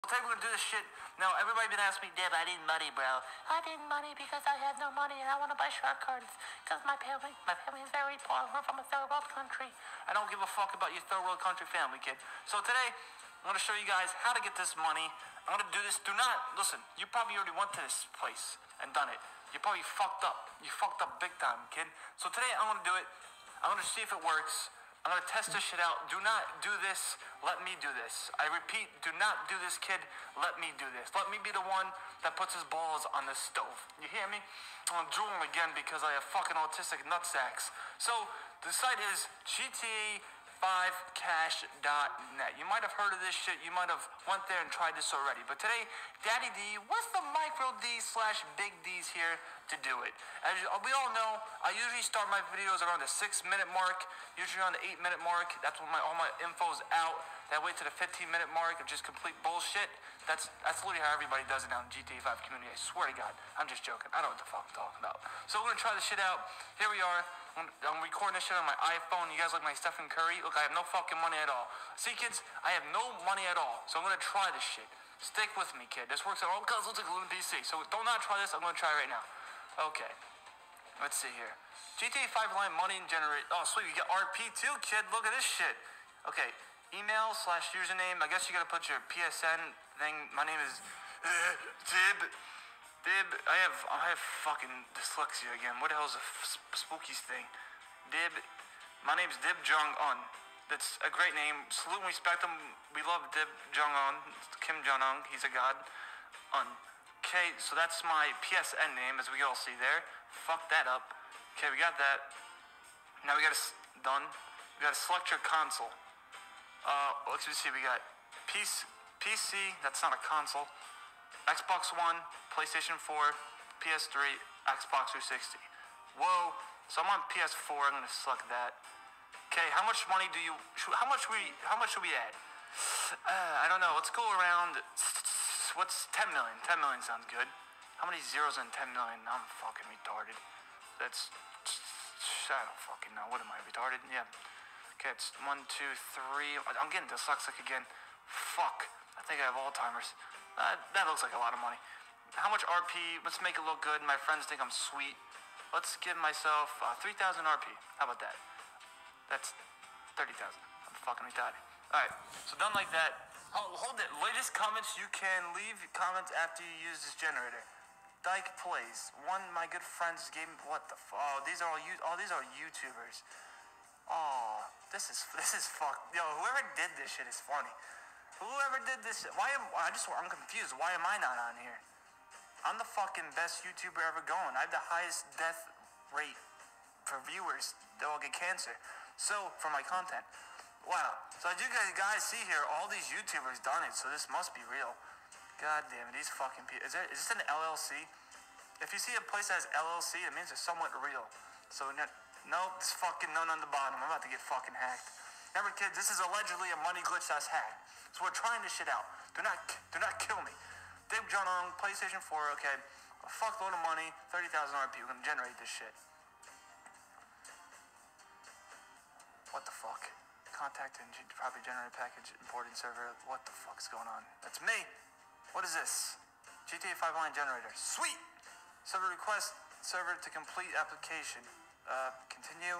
Today we're gonna do this shit. Now everybody been asking me, Deb, I need money, bro. I need money because I have no money and I want to buy shark cards because my family is very poor. We're from a third world country. I don't give a fuck about your third world country family, kid. So today I'm gonna show you guys how to get this money. I'm gonna do this. Do not listen. You probably already went to this place and done it. You probably fucked up. You fucked up big time, kid. So today I'm gonna do it. I'm gonna see if it works. I'm gonna test this shit out. Do not do this. Let me do this. I repeat, do not do this, kid. Let me do this. Let me be the one that puts his balls on the stove. You hear me? I'm drooling again because I have fucking autistic nutsacks. So the site is GTA5cash.net. You might have heard of this shit. You might have went there and tried this already. But today, Daddy D, what's the micro D slash big D's here to do it? As we all know, I usually start my videos around the 6-minute mark, usually around the 8-minute mark. That's when all my info's out. That way to the 15-minute mark of just complete bullshit. That's literally how everybody does it now in the GTA 5 community. I swear to God, I'm just joking. I don't know what the fuck I'm talking about. So we're gonna try this shit out. Here we are. I'm recording this shit on my iPhone. You guys like my Stephen Curry? Look, I have no fucking money at all. See, kids, I have no money at all. So I'm gonna try this shit. Stick with me, kid. This works at all because it looks like a little PC. So don't not try this. I'm gonna try right now. Okay. Let's see here. GTA 5 line money and generate. Oh, sweet. You get RP too, kid. Look at this shit. Okay. Email / username. I guess you gotta put your PSN thing. My name is Dib. I have fucking dyslexia again. What the hell is a spookies thing? Dib. My name's Dib Jong-un. That's a great name. Salute and respect him. We love Dib Jong-un. Kim Jong-un. He's a god. Okay, so that's my PSN name, as we all see there. Fuck that up. Okay, we got that. Now we got done. We got to select your console. Let's just see. We got PC. That's not a console. Xbox One, PlayStation 4, PS3, Xbox 360. Whoa. So I'm on PS4. I'm gonna select that. Okay. How much money do you? How much should we add? I don't know. Let's go around. What's 10 million? 10 million sounds good. How many zeros in 10 million? I'm fucking retarded. That's. I don't fucking know. What am I, retarded? Yeah. Okay, it's 1, 2, 3. I'm getting dyslexic again. Fuck. I think I have Alzheimer's. That looks like a lot of money. How much RP? Let's make it look good. My friends think I'm sweet. Let's give myself 3,000 RP. How about that? That's 30,000. I'm fucking retarded. Alright, so done like that. Oh, hold it. Latest comments. You can leave comments after you use this generator. Dyke plays. One of my good friends gave me. What the fuck? Oh, these are YouTubers. Oh, this is fuck. Yo, whoever did this shit is funny. Whoever did this, I'm confused. Why am I not on here? I'm the fucking best YouTuber ever going. I have the highest death rate for viewers. They'll get cancer. So, for my content. Wow. So as you guys see here, all these YouTubers done it, so this must be real. God damn it, these fucking people. Is this an LLC? If you see a place that has LLC, it means it's somewhat real. So, nope, this fucking none on the bottom. I'm about to get fucking hacked. Remember, kids, this is allegedly a money glitch that's hacked. So we're trying this shit out. Do not kill me. Dib Jong-un, PlayStation 4, okay. A fuckload of money, 30,000 RP. We're gonna generate this shit. What the fuck? Contact and probably generate package, imported server. What the fuck's going on? That's me. What is this? GTA 5 line generator. Sweet! Server request, server to complete application. Continue.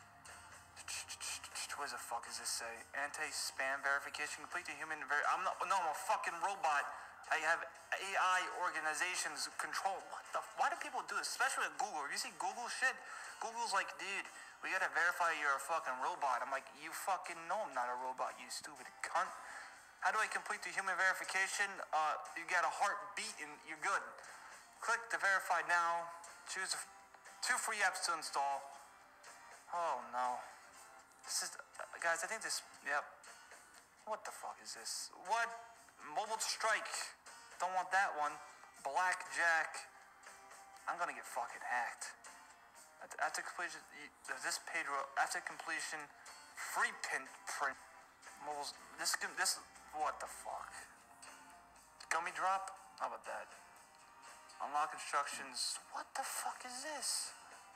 What the fuck does this say? Anti-spam verification complete to human I'm a fucking robot. I have AI organizations control. Why do people do this? Especially at Google. You see Google shit? Google's like, dude, we gotta verify you're a fucking robot. I'm like, you fucking know I'm not a robot, you stupid cunt. How do I complete the human verification? You got a heartbeat and you're good. Click to verify now. Choose 2 free apps to install. Oh no. This is, guys, I think this, yep. What the fuck is this? What? Mobile Strike. Don't want that one. Blackjack. I'm gonna get fucking hacked. After completion, after completion, free print. Mobiles, this, what the fuck? Gummy drop? How about that? Unlock instructions. What the fuck is this?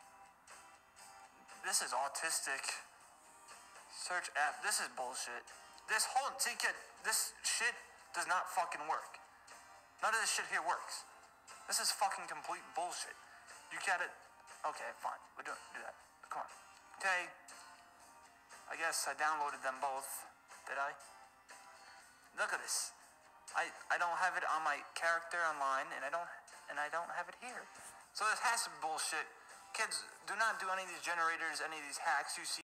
This is autistic. Search app. This is bullshit. This shit does not fucking work. None of this shit here works. This is fucking complete bullshit. You get it? Okay, fine. We're doing do that. Come on. Okay. I guess I downloaded them both. Did I? Look at this. I don't have it on my character online, and I don't have it here. So this has to be bullshit. Kids, do not do any of these generators, any of these hacks you see.